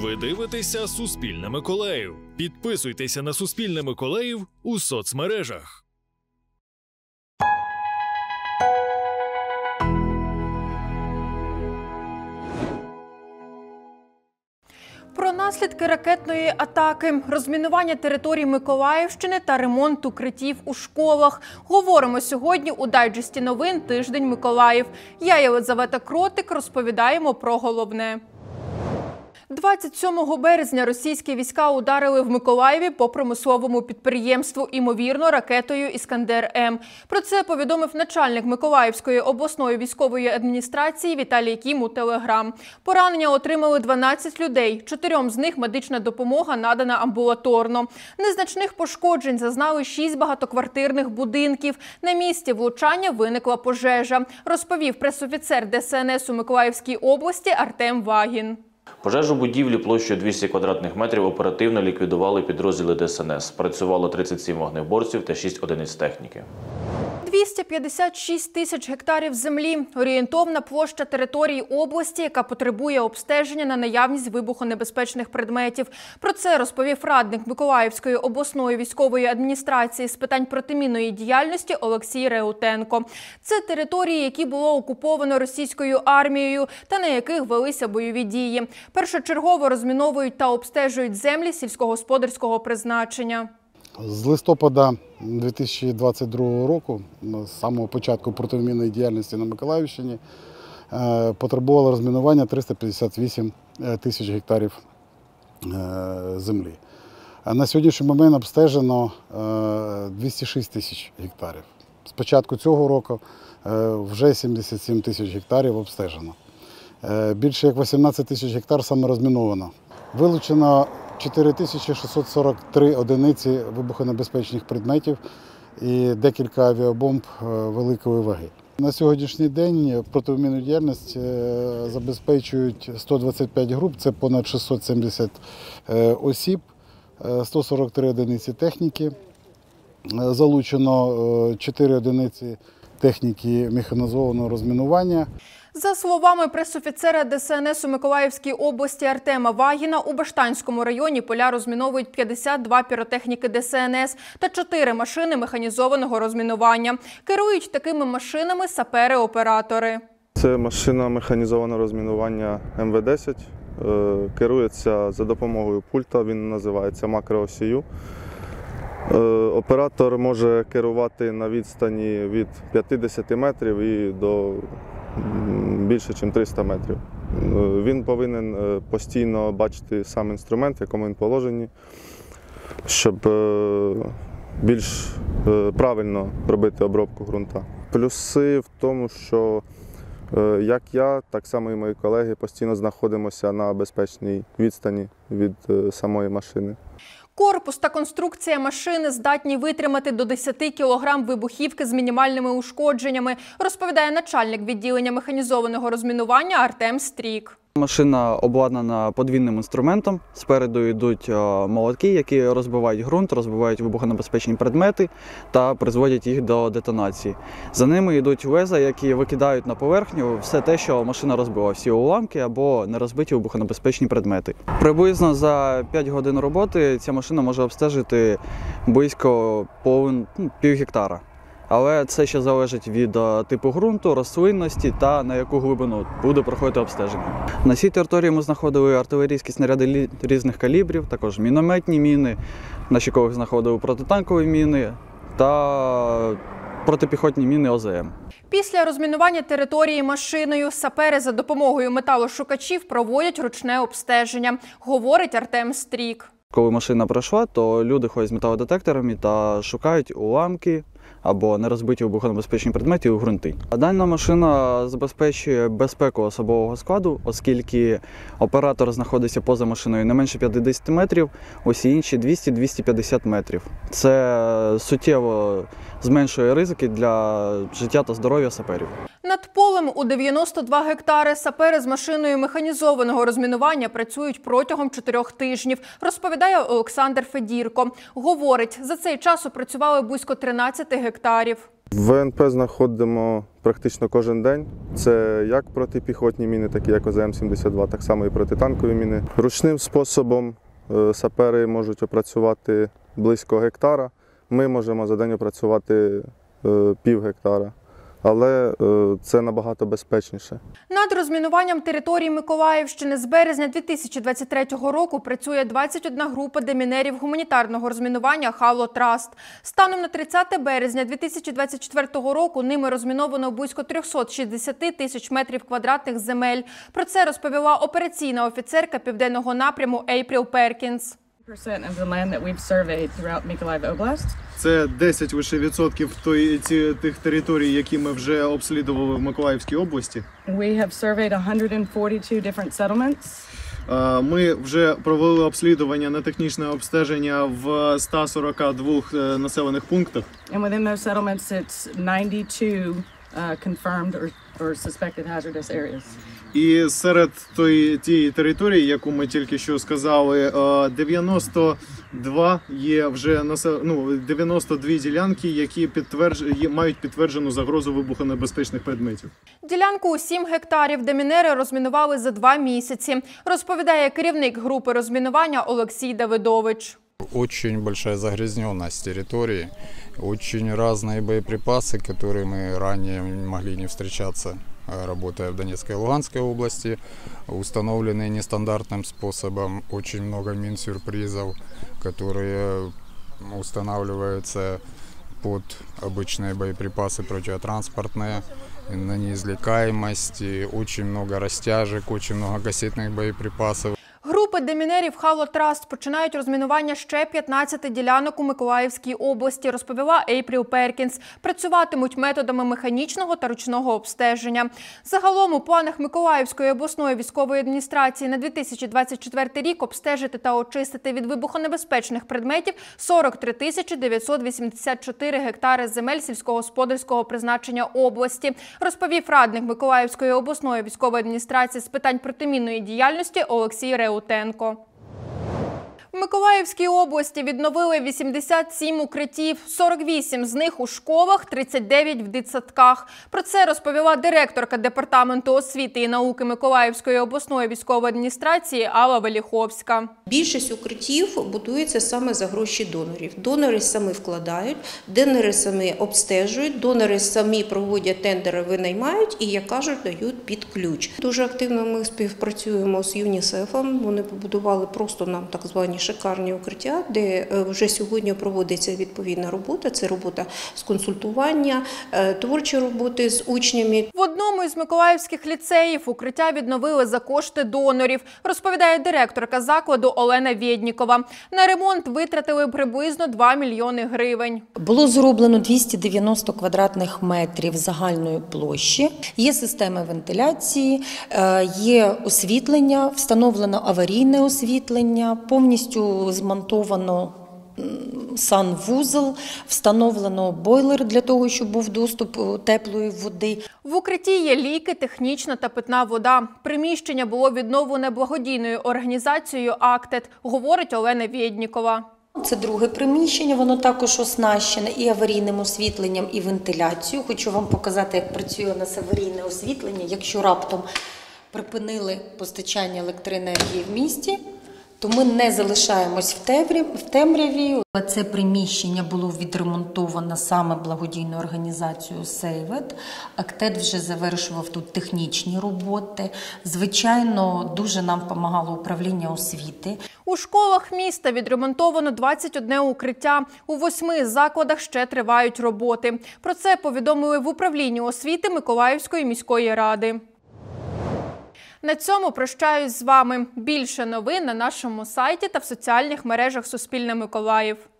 Ви дивитеся «Суспільне Миколаїв». Підписуйтеся на «Суспільне Миколаїв» у соцмережах. Про наслідки ракетної атаки, розмінування територій Миколаївщини та ремонт укриттів у школах. Говоримо сьогодні у дайджесті новин «Тиждень Миколаїв». Я, Єлизавета Кротик, розповідаємо про головне. 27 березня російські війська ударили в Миколаєві по промисловому підприємству, ймовірно, ракетою «Іскандер-М». Про це повідомив начальник Миколаївської обласної військової адміністрації Віталій Кім у Телеграм. Поранення отримали 12 людей, 4 з них медична допомога надана амбулаторно. Незначних пошкоджень зазнали 6 багатоквартирних будинків. На місці влучання виникла пожежа, розповів пресофіцер ДСНС у Миколаївській області Артем Вагін. Пожежу будівлі площею 200 квадратних метрів оперативно ліквідували підрозділи ДСНС. Працювало 37 вогнеборців та 6 одиниць техніки. 256 тисяч гектарів землі – орієнтовна площа території області, яка потребує обстеження на наявність вибухонебезпечних предметів. Про це розповів радник Миколаївської обласної військової адміністрації з питань протимінної діяльності Олексій Реутенко. Це території, які було окуповано російською армією та на яких велися бойові дії. Першочергово розміновують та обстежують землі сільськогосподарського призначення. З листопада 2022 року, з самого початку протимінної діяльності на Миколаївщині, потребувало розмінування 358 тисяч гектарів землі. На сьогоднішній момент обстежено 206 тисяч гектарів. З початку цього року вже 77 тисяч гектарів обстежено. Більше як 18 тисяч гектар саме розміновано. Вилучено 4643 одиниці вибухонебезпечних предметів і декілька авіабомб великої ваги. На сьогоднішній день протимінну діяльність забезпечують 125 груп, це понад 670 осіб, 143 одиниці техніки, залучено 4 одиниці техніки механізованого розмінування. За словами пресофіцера ДСНС у Миколаївській області Артема Вагіна, у Баштанському районі поля розміновують 52 піротехніки ДСНС та 4 машини механізованого розмінування. Керують такими машинами сапери-оператори. Це машина механізованого розмінування МВ-10. Керується за допомогою пульта, він називається макроосію. Оператор може керувати на відстані від 50 метрів і до більше, ніж 300 метрів. Він повинен постійно бачити сам інструмент, в якому він положений, щоб більш правильно робити обробку ґрунта. Плюси в тому, що як я, так само і мої колеги постійно знаходимося на безпечній відстані від самої машини. Корпус та конструкція машини здатні витримати до 10 кг вибухівки з мінімальними ушкодженнями, розповідає начальник відділення механізованого розмінування Артем Стрік. Машина обладнана подвійним інструментом. Спереду йдуть молотки, які розбивають ґрунт, розбивають вибухонебезпечні предмети та призводять їх до детонації. За ними йдуть леза, які викидають на поверхню все те, що машина розбила, всі уламки або нерозбиті вибухонебезпечні предмети. Приблизно за 5 годин роботи ця машина може обстежити близько пів гектара. Але це ще залежить від типу ґрунту, рослинності та на яку глибину буде проходити обстеження. На цій території ми знаходили артилерійські снаряди різних калібрів, також мінометні міни, на щикових знаходили протитанкові міни та протипіхотні міни ОЗМ. Після розмінування території машиною сапери за допомогою металошукачів проводять ручне обстеження, говорить Артем Стрік. Коли машина пройшла, то люди ходять з металодетекторами та шукають уламки або нерозбиті вибухонебезпечні предмети у ґрунти. Дана машина забезпечує безпеку особового складу, оскільки оператор знаходиться поза машиною не менше 50 метрів, усі інші 200-250 метрів. Це суттєво зменшує ризики для життя та здоров'я саперів. Над полем у 92 гектари сапери з машиною механізованого розмінування працюють протягом 4 тижнів, розповідає Олександр Федірко. Говорить, за цей час опрацювали близько 13 гектарів. В ВНП знаходимо практично кожен день. Це як протипіхотні міни, такі як ОЗМ-72, так само і протитанкові міни. Ручним способом сапери можуть опрацювати близько гектара. Ми можемо за день опрацювати пів гектара. Але це набагато безпечніше. Над розмінуванням території Миколаївщини з березня 2023 року працює 21 група демінерів гуманітарного розмінування «Хало Траст». Станом на 30 березня 2024 року ними розміновано близько 360 тисяч метрів квадратних земель. Про це розповіла операційна офіцерка Південного напряму Ейпріл Перкінс. Це 10 лише відсотків тих територій, які ми вже обслідували в Миколаївській області. Ми вже провели обслідування на технічне обстеження в 142 населених пунктах. І серед тієї території, яку ми тільки що сказали, 92 є вже 92 ділянки, які мають підтверджену загрозу вибухонебезпечних предметів. Ділянку у 7 гектарів демінери розмінували за 2 місяці, розповідає керівник групи розмінування Олексій Давидович. Очень большая загрязненность территории, очень разные боеприпасы, которые мы ранее могли не встречаться, работая в Донецкой и Луганской области, установленные нестандартным способом, очень много мин-сюрпризов, которые устанавливаются под обычные боеприпасы противотранспортные, на неизвлекаемость, очень много растяжек, очень много кассетных боеприпасов. Групи демінерів «Хало Траст» починають розмінування ще 15 ділянок у Миколаївській області, розповіла Ейпріл Перкінс. Працюватимуть методами механічного та ручного обстеження. Загалом у планах Миколаївської обласної військової адміністрації на 2024 рік обстежити та очистити від вибухонебезпечних предметів 43 984 гектари земель сільськогосподарського призначення області, розповів радник Миколаївської обласної військової адміністрації з питань протимінної діяльності Олексій Реутенко. В Миколаївській області відновили 87 укриттів, 48 з них у школах, 39 в дитсадках. Про це розповіла директорка Департаменту освіти і науки Миколаївської обласної військової адміністрації Алла Веліховська. Більшість укриттів будується саме за гроші донорів. Донори самі вкладають, донори самі обстежують, донори самі проводять тендери, винаймають і, як кажуть, дають під ключ. Дуже активно ми співпрацюємо з ЮНІСЕФом. Вони побудували просто нам так звані шикарні укриття, де вже сьогодні проводиться відповідна робота. Це робота з консультування, творчі роботи з учнями. В одному із миколаївських ліцеїв укриття відновили за кошти донорів, розповідає директорка закладу Олена Вєднікова. На ремонт витратили приблизно 2 мільйони гривень. Було зроблено 290 квадратних метрів загальної площі. Є системи вентиляції, є освітлення, встановлено аварійне освітлення, повністю змонтовано санвузол, встановлено бойлер для того, щоб був доступ теплої води. В укритті є ліки, технічна та питна вода. Приміщення було відновлене благодійною організацією «Актет», говорить Олена Вєднікова. Це друге приміщення, воно також оснащене і аварійним освітленням, і вентиляцією. Хочу вам показати, як працює у нас аварійне освітлення. Якщо раптом припинили постачання електроенергії в місті, то ми не залишаємось в темряві. Це приміщення було відремонтовано саме благодійною організацією «Сейвет». «Актет» вже завершував тут технічні роботи. Звичайно, дуже нам допомагало управління освіти. У школах міста відремонтовано 21 укриття. У 8 закладах ще тривають роботи. Про це повідомили в управлінні освіти Миколаївської міської ради. На цьому прощаюсь з вами. Більше новин на нашому сайті та в соціальних мережах Суспільне Миколаїв.